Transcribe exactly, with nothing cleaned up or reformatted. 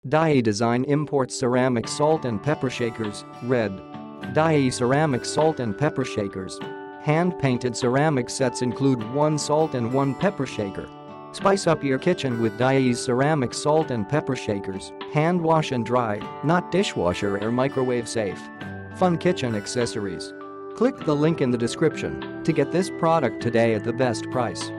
D I I Design imports ceramic salt and pepper shakers, red. D I I ceramic salt and pepper shakers. Hand-painted ceramic sets include one salt and one pepper shaker. Spice up your kitchen with D I I's ceramic salt and pepper shakers, hand wash and dry, not dishwasher or microwave safe. Fun kitchen accessories. Click the link in the description to get this product today at the best price.